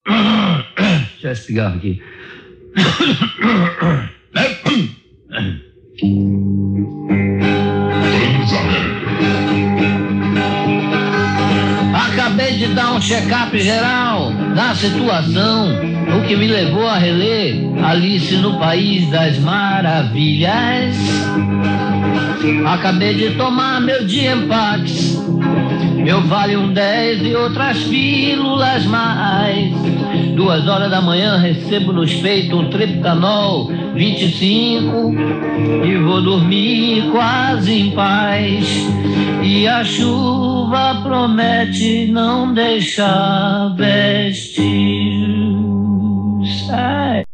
Deixa esse cigarro aqui. Acabei de dar um check-up geral da situação, o que me levou a reler Alice no País das Maravilhas. Acabei de tomar meu Diempax, meu Valium 10 e outras pílulas mais. 2 horas da manhã recebo nos peitos um Triptanol 25 e vou dormir quase em paz. E a chuva promete não deixar vestígios.